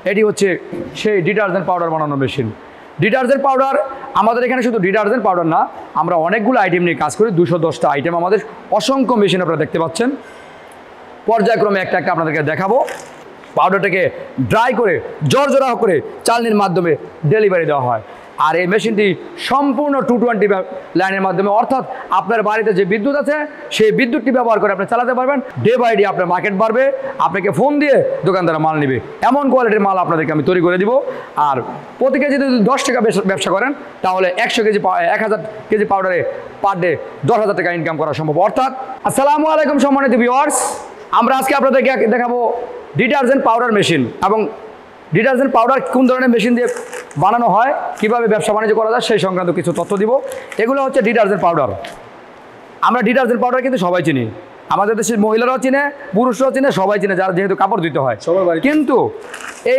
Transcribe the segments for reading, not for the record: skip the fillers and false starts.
এটি হচ্ছে সেই ডিটারজেন্ট পাউডার বানানোর মেশিন। ডিটারজেন্ট পাউডার আমাদের এখানে শুধু ডিটারজেন্ট পাউডার না, আমরা অনেকগুলো আইটেম নিয়ে কাজ করি। 210টা আইটেম আমাদের, অসংখ্য মেশিন আপনারা দেখতে পাচ্ছেন। পর্যায়ক্রমে একটা একটা আপনাদেরকে দেখাবো। পাউডারটাকে ড্রাই করে জর্জরা করে চালনির মাধ্যমে ডেলিভারি দেওয়া হয়। আর এই মেশিনটি সম্পূর্ণ 220 লাইনের মাধ্যমে, অর্থাৎ আপনার বাড়িতে যে বিদ্যুৎ আছে সেই বিদ্যুৎটি ব্যবহার করে আপনি চালাতে পারবেন। ডে বাই ডে আপনার মার্কেট বাড়বে, আপনাকে ফোন দিয়ে দোকানদারা মাল নেবে, এমন কোয়ালিটির মাল আপনাদেরকে আমি তৈরি করে দিব। আর প্রতি কেজি যদি 10 টাকা ব্যবসা করেন তাহলে 1000 কেজি পাউডারে পার ডে 10,000 টাকা ইনকাম করা সম্ভব। অর্থাৎ আসসালামু আলাইকুম সম্মানিত ভিউয়ার্স, আমরা আজকে আপনাদেরকে দেখাবো ডিটারজেন্ট পাউডার মেশিন এবং ডিটারজেন্ট পাউডার কোন ধরনের মেশিন দিয়ে বানানো হয়, কীভাবে ব্যবসা বাণিজ্য করা যায় সেই সংক্রান্ত কিছু তথ্য দিব। এগুলো হচ্ছে ডিটারজেন্ট পাউডার। আমরা ডিটারজেন্ট পাউডার কিন্তু সবাই চিনি, আমাদের দেশের মহিলারাও চিনে, পুরুষরাও চিনে, সবাই চিনে, যারা যেহেতু কাপড় ধুতে হয় সবাই। কিন্তু এই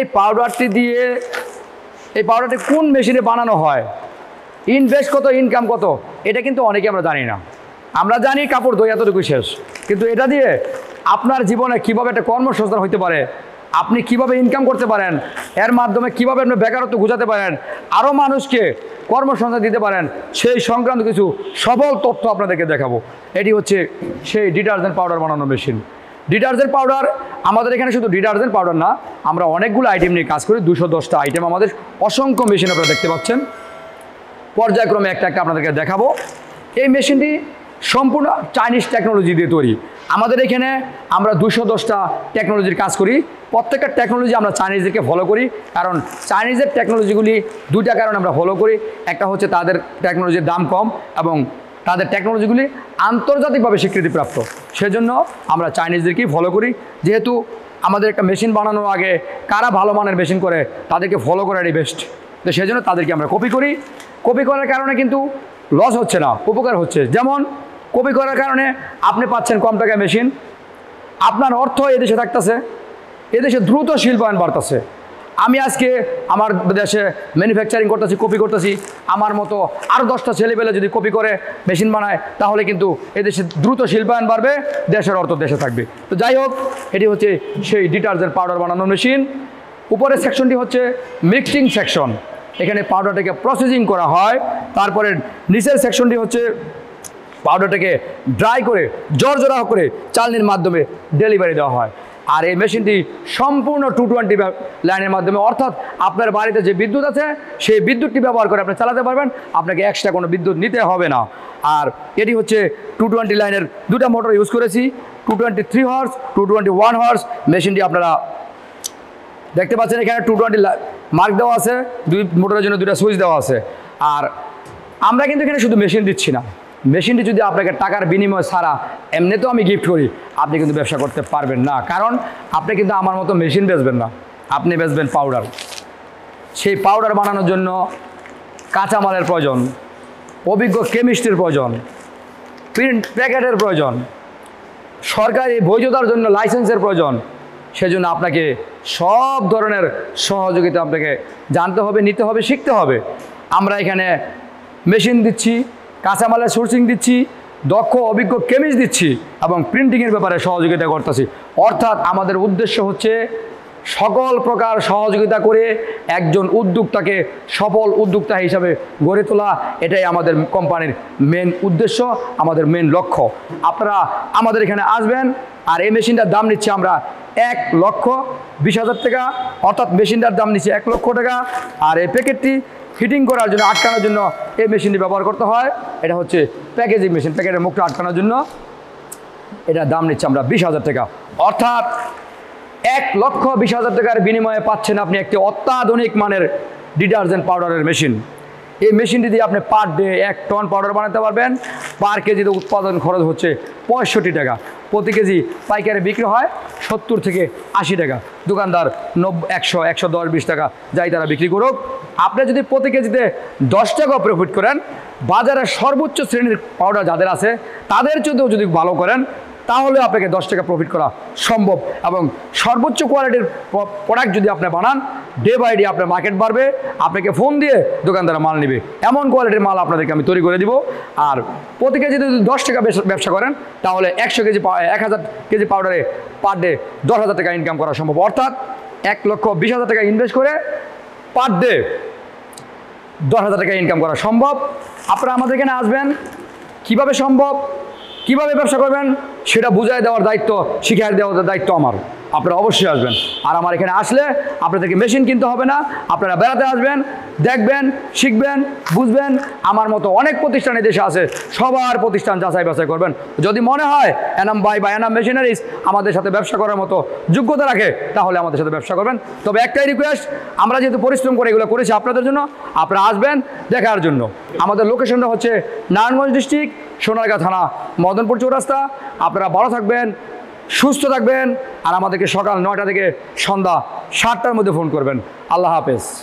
পাউডারটি কোন মেশিনে বানানো হয়, ইনভেস্ট কত, ইনকাম কত, এটা কিন্তু অনেকে আমরা জানি না। আমরা জানি কাপড় ধোয়া এতটুকু শেষ, কিন্তু এটা দিয়ে আপনার জীবনে কীভাবে একটা কর্মসংস্থান হতে পারে, আপনি কিভাবে ইনকাম করতে পারেন, এর মাধ্যমে কিভাবে আপনি বেকারত্ব ঘুচাতে পারেন, আরও মানুষকে কর্মসংস্থান দিতে পারেন, সেই সংক্রান্ত কিছু সফল তথ্য আপনাদেরকে দেখাবো। এটি হচ্ছে সেই ডিটারজেন্ট পাউডার বানানোর মেশিন। ডিটারজেন্ট পাউডার আমাদের এখানে শুধু ডিটারজেন্ট পাউডার না, আমরা অনেকগুলো আইটেম নিয়ে কাজ করি। 210টা আইটেম আমাদের, অসংখ্য মেশিন আপনারা দেখতে পাচ্ছেন। পর্যায়ক্রমে একটা একটা আপনাদেরকে দেখাবো। এই মেশিনটি সম্পূর্ণ চাইনিজ টেকনোলজি দিয়ে তৈরি। আমাদের এখানে আমরা 210টা টেকনোলজির কাজ করি। প্রত্যেকটা টেকনোলজি আমরা চাইনিজদেরকে ফলো করি, কারণ চাইনিজের টেকনোলজিগুলি দুইটা কারণে আমরা ফলো করি। একটা হচ্ছে তাদের টেকনোলজির দাম কম এবং তাদের টেকনোলজিগুলি আন্তর্জাতিকভাবে স্বীকৃতিপ্রাপ্ত, সেজন্য আমরা চাইনিজদেরকেই ফলো করি। যেহেতু আমাদের একটা মেশিন বানানোর আগে কারা ভালো মানের মেশিন করে তাদেরকে ফলো করারই বেস্ট, তো সেজন্য তাদেরকে আমরা কপি করি। কপি করার কারণে কিন্তু লস হচ্ছে না, উপকার হচ্ছে। যেমন কপি করার কারণে আপনি পাচ্ছেন কম টাকায় মেশিন, আপনার অর্থ এদেশে থাকতেছে, এদেশে দ্রুত শিল্পায়ন বাড়তেছে। আমি আজকে আমার দেশে ম্যানুফ্যাকচারিং করতেছি, কপি করতেছি, আমার মতো আরও 10টা ছেলেপেলে যদি কপি করে মেশিন বানায় তাহলে কিন্তু এদেশে দ্রুত শিল্পায়ন বাড়বে, দেশের অর্থ দেশে থাকবে। তো যাই হোক, এটি হচ্ছে সেই ডিটারজেন্ট পাউডার বানানোর মেশিন। উপরের সেকশনটি হচ্ছে মিক্সিং সেকশন, এখানে পাউডারটাকে প্রসেসিং করা হয়। তারপরে নিচের সেকশনটি হচ্ছে পাউডারটাকে ড্রাই করে জর্জরা করে চালনির মাধ্যমে ডেলিভারি দেওয়া হয়। আর এই মেশিনটি সম্পূর্ণ 220 লাইনের মাধ্যমে, অর্থাৎ আপনার বাড়িতে যে বিদ্যুৎ আছে সেই বিদ্যুৎটি ব্যবহার করে আপনি চালাতে পারবেন, আপনাকে এক্সট্রা কোনো বিদ্যুৎ নিতে হবে না। আর এটি হচ্ছে 220 লাইনের দুটা মোটর ইউজ করেছি, 223 হর্স, 221 হর্স। মেশিনটি আপনারা দেখতে পাচ্ছেন, এখানে 220 মার্ক দেওয়া আছে, দুই মোটরের জন্য দুটা সুইচ দেওয়া আছে। আর আমরা কিন্তু এখানে শুধু মেশিন দিচ্ছি না, মেশিনটি যদি আপনাকে টাকার বিনিময় ছাড়া এমনিতেও আমি গিফট করি, আপনি কিন্তু ব্যবসা করতে পারবেন না। কারণ আপনি কিন্তু আমার মতো মেশিন বেচবেন না, আপনি বেচবেন পাউডার। সেই পাউডার বানানোর জন্য কাঁচামালের প্রয়োজন, অভিজ্ঞ কেমিস্ট্রির প্রয়োজন, প্রিন্ট প্যাকেটের প্রয়োজন, সরকারি বৈধতার জন্য লাইসেন্সের প্রয়োজন। সেজন্য আপনাকে সব ধরনের সহযোগিতা আপনাকে জানতে হবে, নিতে হবে, শিখতে হবে। আমরা এখানে মেশিন দিচ্ছি, কাঁচামালের সোর্সিং দিচ্ছি, দক্ষ অভিজ্ঞ কেমিস্ট দিচ্ছি এবং প্রিন্টিংয়ের ব্যাপারে সহযোগিতা করতেছি। অর্থাৎ আমাদের উদ্দেশ্য হচ্ছে সকল প্রকার সহযোগিতা করে একজন উদ্যোক্তাকে সফল উদ্যোক্তা হিসাবে গড়ে তোলা, এটাই আমাদের কোম্পানির মেন উদ্দেশ্য, আমাদের মেন লক্ষ্য। আপনারা আমাদের এখানে আসবেন। আর এই মেশিনটার দাম নিচ্ছি আমরা 1,20,000 টাকা, অর্থাৎ মেশিনটার দাম নিচ্ছে 1 লক্ষ টাকা। আর এই প্যাকেটটি ফিটিং করার জন্য, আটকানোর জন্য এই মেশিনটি ব্যবহার করতে হয়। এটা হচ্ছে প্যাকেজিং মেশিন, প্যাকেটের মুখটা আটকানোর জন্য এটার দাম নিচ্ছে আমরা 20,000 টাকা। অর্থাৎ 1,20,000 টাকার বিনিময়ে পাচ্ছেন আপনি একটি অত্যাধুনিক মানের ডিটারজেন্ট পাউডারের মেশিন। এই মেশিনটি দিয়ে আপনি পার ডে 1 টন পাউডার বানাতে পারবেন। পার কেজিতে উৎপাদন খরচ হচ্ছে 65 টাকা, প্রতি কেজি পাইকারি বিক্রি হয় 70 থেকে 80 টাকা, দোকানদার 100, 110, 20 টাকা যাই তারা বিক্রি করুক। আপনি যদি প্রতি কেজিতে 10 টাকা প্রফিট করেন, বাজারের সর্বোচ্চ শ্রেণীর পাউডার যাদের আছে তাদের চেয়েও যদি ভালো করেন তাহলে আপনাকে 10 টাকা প্রফিট করা সম্ভব। এবং সর্বোচ্চ কোয়ালিটির প্রোডাক্ট যদি আপনি বানান, ডে বাই ডে আপনার মার্কেট বাড়বে, আপনাকে ফোন দিয়ে দোকানদারা মাল নেবে, এমন কোয়ালিটির মাল আপনাদেরকে আমি তৈরি করে দিব। আর প্রতি কেজি যদি 10 টাকা ব্যবসা করেন তাহলে 100 কেজি 1000 কেজি পাউডারে পার ডে 10,000 টাকা ইনকাম করা সম্ভব। অর্থাৎ 1,20,000 টাকা ইনভেস্ট করে পার ডে 10,000 টাকা ইনকাম করা সম্ভব। আপনারা আমাদের এখানে আসবেন, কিভাবে সম্ভব, কিভাবে ব্যবসা করবেন সেটা বুঝাই দেওয়ার দায়িত্ব, শিখিয়ে দেওয়ার দায়িত্ব আমার। আপনারা অবশ্যই আসবেন। আর আমার এখানে আসলে আপনাদেরকে মেশিন কিনতে হবে না, আপনারা বেড়াতে আসবেন, দেখবেন, শিখবেন, বুঝবেন। আমার মতো অনেক প্রতিষ্ঠান এই দেশে আছে, সবার প্রতিষ্ঠান যাচাই বাছাই করবেন। যদি মনে হয় এনাম ভাই বা এনাম মেশিনারিজ আমাদের সাথে ব্যবসা করার মতো যোগ্যতা রাখে, তাহলে আমাদের সাথে ব্যবসা করবেন। তবে একটাই রিকোয়েস্ট, আমরা যেহেতু পরিশ্রম করে এগুলো করেছি আপনাদের জন্য, আপনারা আসবেন দেখার জন্য। আমাদের লোকেশনটা হচ্ছে নারায়ণগঞ্জ ডিস্ট্রিক্ট, সোনারগাঁ থানা, মদনপুর চৌরাস্তা। আপনারা ভালো থাকবেন, সুস্থ থাকবেন, আর আমাদেরকে সকাল 9টা থেকে সন্ধ্যা 7টার মধ্যে ফোন করবেন। আল্লাহ হাফেজ।